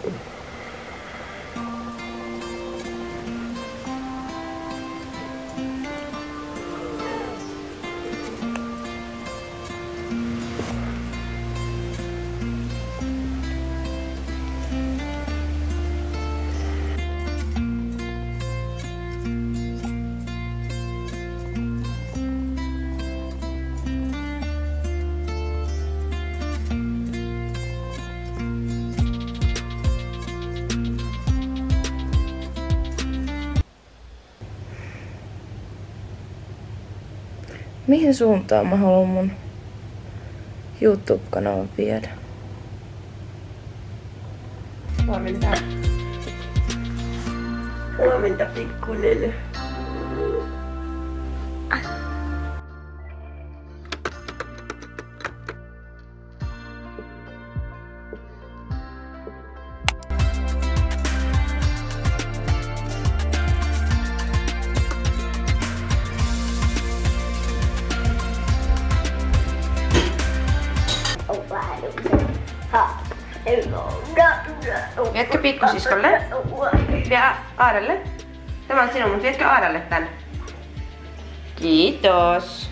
Mihin suuntaan mä haluan mun YouTube-kanavan viedä? Huomenta. Huomenta, pikkulely. Vietkö pikkusiskolle? Vie Aaralle? Tämä on sinun, mutta vietkö Aaralle tän? Kiitos.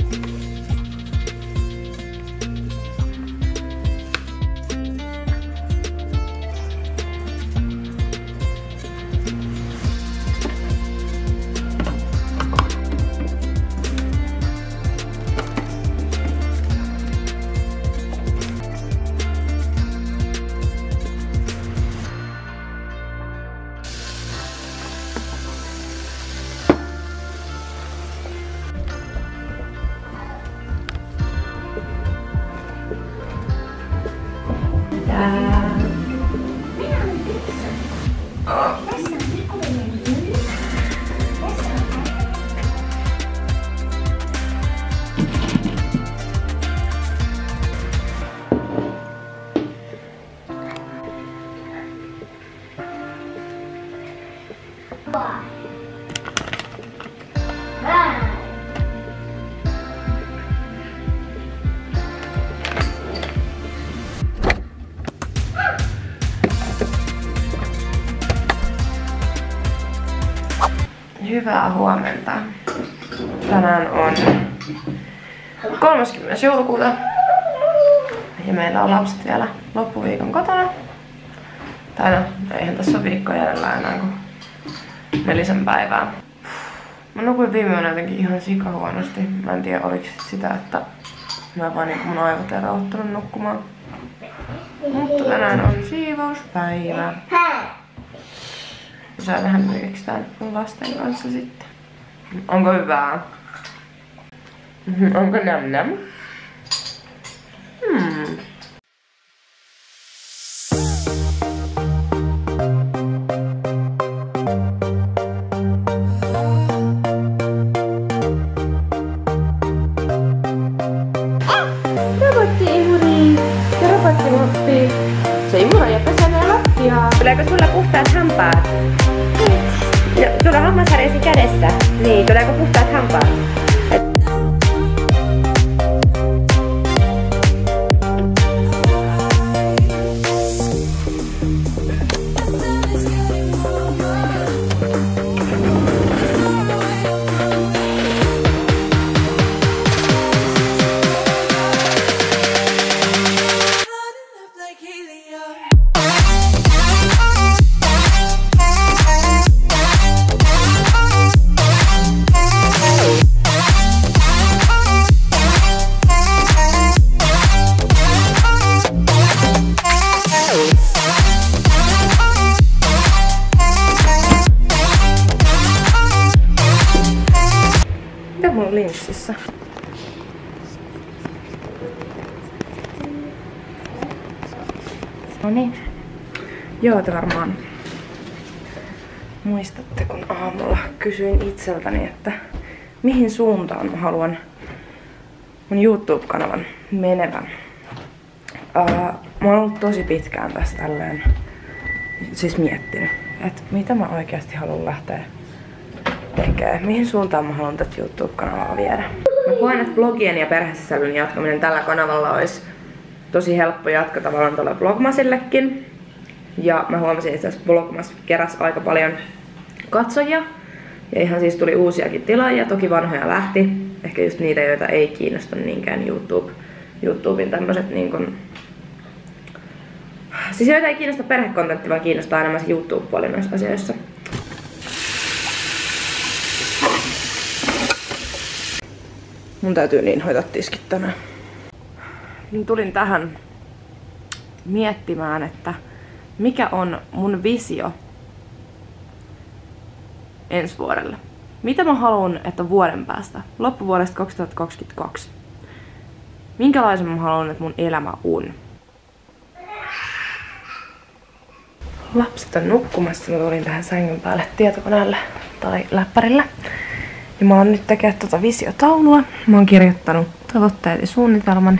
Hyvää huomenta. Tänään on 30. joulukuuta ja meillä on lapset vielä loppuviikon kotona. Tai no, eihän tässä ole viikkoa jäljellä enää kuin 4 päivää. Mä nukuin viime yönä jotenkin ihan sikahuonosti. Mä en tiedä oliko sitä, että mä vaan mun aivot ei rauhoittunut nukkumaan. Mutta tänään on siivouspäivä. Saadaan myyksitään lasten kanssa sitten. Onko hyvää? Onko nam nam? Se imura ja pesemään lattiaa. Tuleeko sulla puhtaat hampaat? No, sulla on hammasharjasi kädessä. Niin, tuleeko puhtaat hampaat? Linssissä. No niin. Joo, te varmaan muistatte, kun aamulla kysyin itseltäni, että mihin suuntaan mä haluan mun YouTube-kanavan menevän. Mä oon ollut tosi pitkään tässä tälleen siis miettinyt, että mitä mä oikeasti haluan lähteä tekemään. Mihin suuntaan mä haluan tätä YouTube-kanavaa viedä. Mä koen, että blogien ja perhesisällön jatkaminen tällä kanavalla olisi tosi helppo jatko tavallaan tuolle Vlogmasillekin. Ja mä huomasin, että Vlogmas keräsi aika paljon katsojia. Ja ihan siis tuli uusiakin tilaajia, toki vanhoja lähti. Ehkä just niitä, joita ei kiinnosta niinkään YouTuben tämmöset niinkun... Siis joita ei kiinnosta perhekontentti, vaan kiinnostaa enemmän se YouTube-puoli noissa asioissa. Mun täytyy niin hoitaa tiskit tänään. Tulin tähän miettimään, että mikä on mun visio ensi vuodelle. Mitä mä haluan, että vuoden päästä, loppuvuodesta 2022, minkälaisen mä haluan, että mun elämä on. Lapset on nukkumassa, mä tulin tähän sängyn päälle tietokoneelle tai läppärillä. Ja mä oon nyt tekemään tota visiotaulua. Mä oon kirjoittanut tavoitteet ja suunnitelman.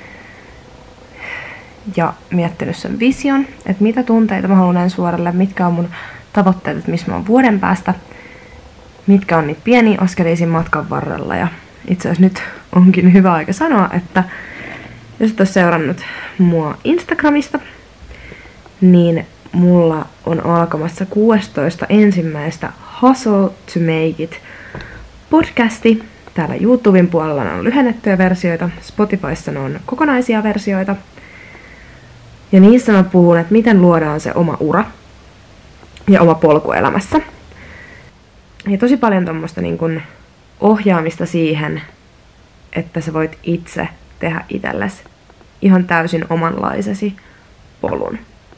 Ja miettinyt sen vision, että mitä tunteita mä haluan ensi vuodelle, mitkä on mun tavoitteet, että missä mä oon vuoden päästä. Mitkä on niitä pieniä askelia siinä matkan varrella. Ja itse asiassa nyt onkin hyvä aika sanoa, että jos et ole seurannut mua Instagramista, niin mulla on alkamassa 16.1. Hustle to Make It podcasti. Täällä YouTuben puolella on lyhennettyjä versioita, Spotifyssa on kokonaisia versioita. Ja niissä mä puhun, että miten luodaan se oma ura ja oma polku elämässä. Ja tosi paljon tommoista niin kun ohjaamista siihen, että sä voit itse tehdä itsellesi ihan täysin omanlaisesi polun.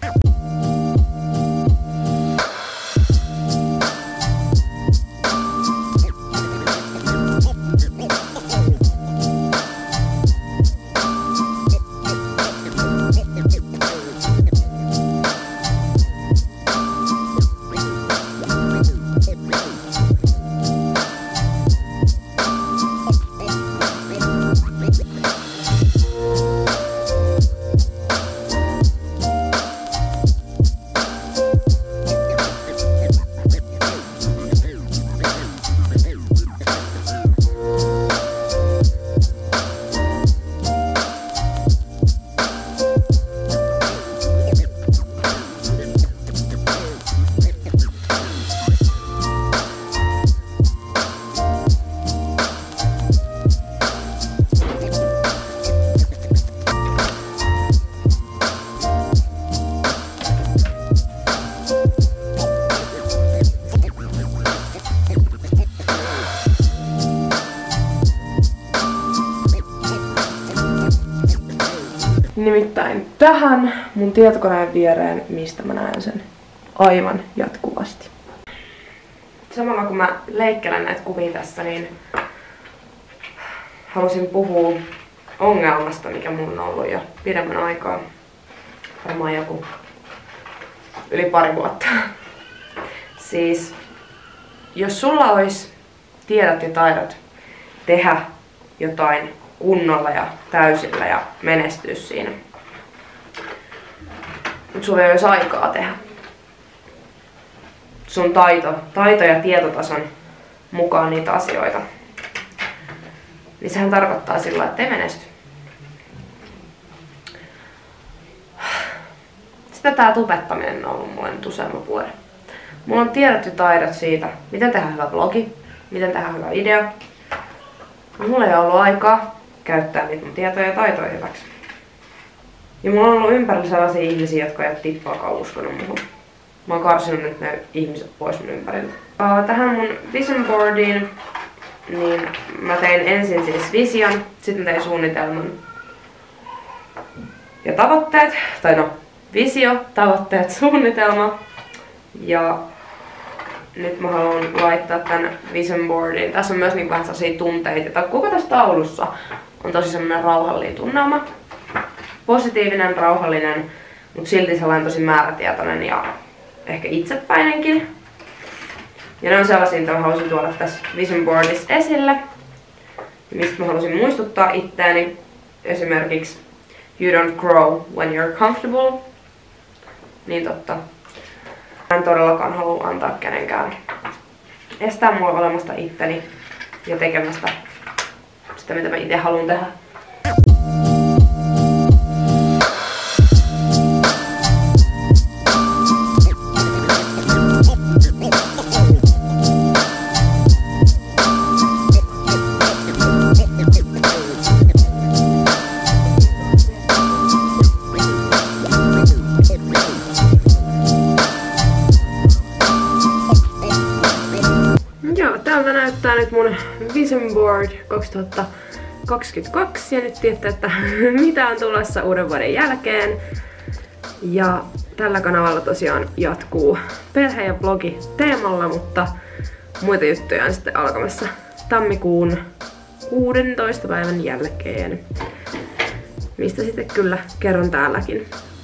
Nimittäin tähän mun tietokoneen viereen, mistä mä näen sen aivan jatkuvasti. Samalla kun mä leikkelen näitä kuvia tässä, niin halusin puhua ongelmasta, mikä mun on ollut jo pidemmän aikaa. Varmaan joku yli pari vuotta. Siis, jos sulla olisi tiedot ja taidot tehdä jotain kunnolla ja täysillä ja menestyä siinä, mutta sulla ei olisi aikaa tehdä. Sun taito ja tietotason mukaan niitä asioita, niin sehän tarkoittaa sillä, että ei menesty. Sitä tää tubettaminen on ollut mulle nyt useamman vuoden. Mulla on tiedot ja taidot siitä, miten tehdä hyvä vlogi, miten tehdä hyvä video. Mulla ei ole ollut aikaa käyttää niitä mun tietoja ja taitoja hyväksi. Ja mulla on ollut ympärillä sellaisia ihmisiä, jotka ei ole tippaakaan uskonut muhun. Mä oon karsinut nyt ne ihmiset pois mun ympäriltä. Tähän mun vision boardiin, niin mä tein ensin siis vision, sitten mä tein suunnitelman ja tavoitteet, tai no visio, tavoitteet, suunnitelma. Ja nyt mä haluan laittaa tän vision boardiin. Tässä on myös niin vähän sellaisia tunteita. Koko tässä taulussa on tosi semmonen rauhallinen tunnelma. Positiivinen, rauhallinen, mutta silti sellainen tosi määrätietoinen ja ehkä itsepäinenkin. Ja ne on sellaisia, mitä mä haluaisin tuoda tässä vision boardissa esille. Mistä mä haluaisin muistuttaa itteeni. Esimerkiksi you don't grow when you're comfortable. Niin totta. Mä en todellakaan halua antaa kenenkään estää mua olemasta itteni ja tekemästä sitä, mitä mä itse haluan tehdä. tää nyt mun Vision Board 2022 ja nyt tiedätte, että mitä on tulossa uuden vuoden jälkeen. Ja tällä kanavalla tosiaan jatkuu perhe ja blogi teemalla, mutta muita juttuja on sitten alkamassa tammikuun 16. päivän jälkeen. Mistä sitten kyllä kerron täälläkin.